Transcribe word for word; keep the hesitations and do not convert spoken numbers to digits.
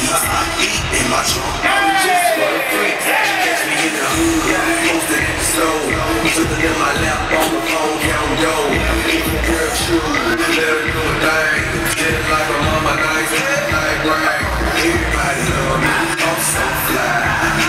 Eat in my trunk. I'm just for the free. Catch me in the hood. Posted in the stove. Something in my lap on the phone. Count dough. Girl, true. Let her do a thing. Just like a mama nice. Like right. Everybody love me. I'm so fly.